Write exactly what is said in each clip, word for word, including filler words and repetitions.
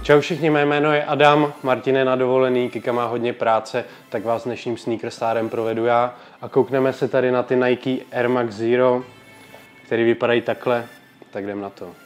Čau všichni, mé jméno je Adam, Martin je na dovolený, Kika má hodně práce, tak vás dnešním sneakerstárem provedu já a koukneme se tady na ty Nike Air Max Zero, který vypadají takhle, tak jdem na to.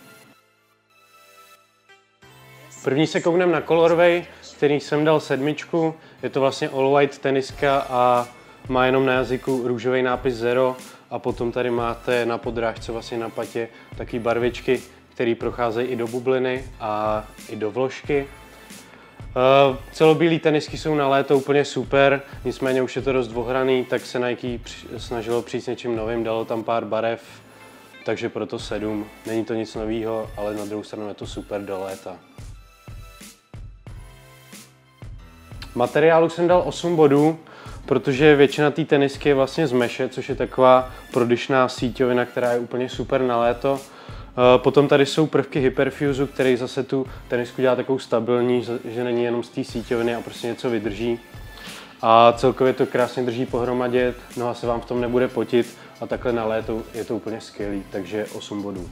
První se koukneme na colorway, který jsem dal sedmičku, je to vlastně all white teniska a má jenom na jazyku růžový nápis Zero a potom tady máte na podrážce, vlastně na patě, taky barvičky, které procházejí i do bubliny a i do vložky. Uh, celobílý tenisky jsou na léto úplně super, nicméně už je to dost ohraný, tak se Nike snažilo přijít s něčím novým, dalo tam pár barev, takže proto sedm. Není to nic nového, ale na druhou stranu je to super do léta. Materiálu jsem dal osm bodů, protože většina té tenisky je vlastně z meše, což je taková prodyšná síťovina, která je úplně super na léto. Potom tady jsou prvky Hyperfuzu, který zase tu tenisku dělá takovou stabilní, že není jenom z té síťoviny a prostě něco vydrží. A celkově to krásně drží pohromadě, noha se vám v tom nebude potit a takhle na léto je to úplně skvělý, takže osm bodů.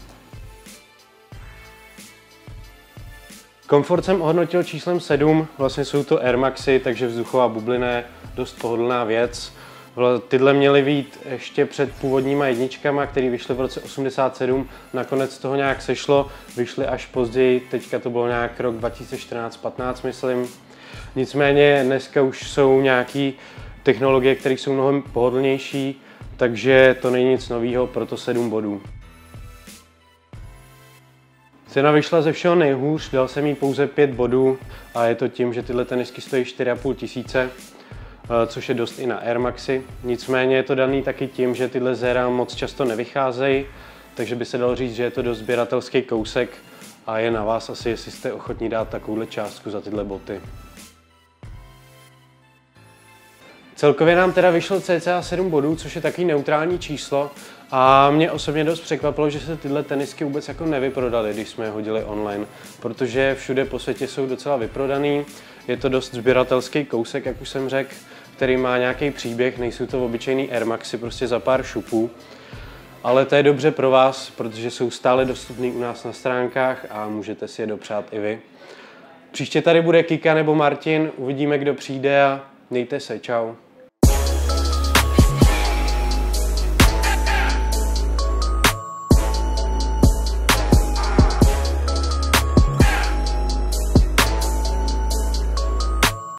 Komfort jsem ohodnotil číslem sedm, vlastně jsou to Air Maxy, takže vzduchová bublina je dost pohodlná věc. Tyhle měly být ještě před původníma jedničkama, které vyšly v roce osmdesát sedm, nakonec toho nějak sešlo, vyšly až později, teďka to bylo nějak rok dva tisíce čtrnáct patnáct, myslím. Nicméně dneska už jsou nějaké technologie, které jsou mnohem pohodlnější, takže to není nic nového, proto sedm bodů. Cena vyšla ze všeho nejhůř, dal jsem jí pouze pět bodů a je to tím, že tyhle tenisky stojí čtyři a půl tisíce, což je dost i na Air Maxy. Nicméně je to daný taky tím, že tyhle Zera moc často nevycházejí, takže by se dalo říct, že je to dost sběratelský kousek a je na vás asi, jestli jste ochotní dát takovouhle částku za tyhle boty. Celkově nám teda vyšlo cca sedm bodů, což je takový neutrální číslo a mě osobně dost překvapilo, že se tyhle tenisky vůbec jako nevyprodaly, když jsme je hodili online, protože všude po světě jsou docela vyprodaný. Je to dost sběratelský kousek, jak už jsem řekl, který má nějaký příběh, nejsou to obyčejný Air Maxy prostě za pár šupů. Ale to je dobře pro vás, protože jsou stále dostupný u nás na stránkách a můžete si je dopřát i vy. Příště tady bude Kika nebo Martin, uvidíme, kdo přijde a mějte se, čau.